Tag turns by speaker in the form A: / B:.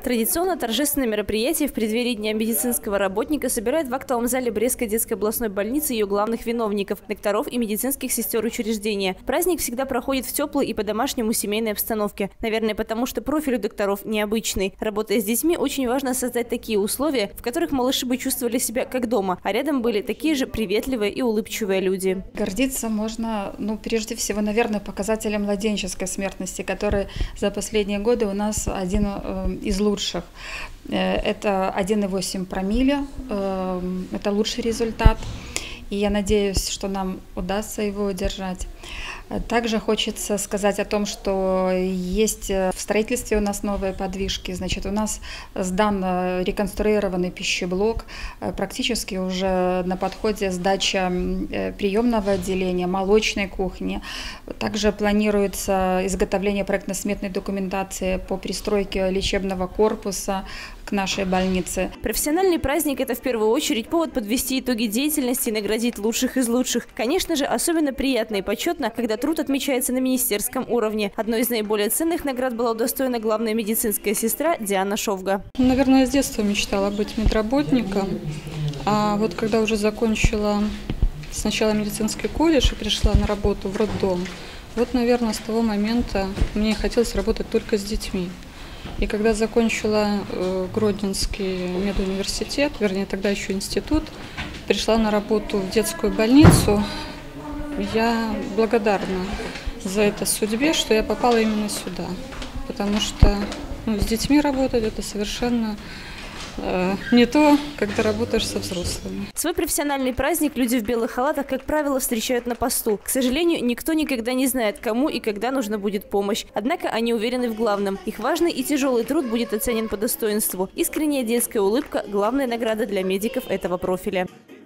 A: Традиционно торжественное мероприятие в преддверии Дня медицинского работника собирает в актовом зале Брестской детской областной больницы ее главных виновников – докторов и медицинских сестер учреждения. Праздник всегда проходит в теплой и по-домашнему семейной обстановке. Наверное, потому что профиль у докторов необычный. Работая с детьми, очень важно создать такие условия, в которых малыши бы чувствовали себя как дома, а рядом были такие же приветливые и улыбчивые люди.
B: Гордиться можно, прежде всего, наверное, показателем младенческой смертности, который за последние годы у нас один из лучших. Это 1,8 промилле, это лучший результат, и я надеюсь, что нам удастся его удержать. Также хочется сказать о том, что есть в строительстве у нас новые подвижки. Значит, у нас сдан реконструированный пищеблок, практически уже на подходе сдача приемного отделения, молочной кухни. Также планируется изготовление проектно-сметной документации по пристройке лечебного корпуса к нашей больнице.
A: Профессиональный праздник – это в первую очередь повод подвести итоги деятельности и наградить лучших из лучших. Конечно же, особенно приятно и почетно, когда труд отмечается на министерском уровне. Одной из наиболее ценных наград была удостоена главная медицинская сестра Диана Шовга.
C: Наверное, я с детства мечтала быть медработником. А вот когда уже закончила сначала медицинский колледж и пришла на работу в роддом, вот, наверное, с того момента мне хотелось работать только с детьми. И когда закончила Гродненский медуниверситет, вернее, тогда еще институт, пришла на работу в детскую больницу, я благодарна за это судьбе, что я попала именно сюда. Потому что с детьми работать – это совершенно не то, когда работаешь со взрослыми.
A: Свой профессиональный праздник люди в белых халатах, как правило, встречают на посту. К сожалению, никто никогда не знает, кому и когда нужна будет помощь. Однако они уверены в главном. Их важный и тяжелый труд будет оценен по достоинству. Искренняя детская улыбка – главная награда для медиков этого профиля.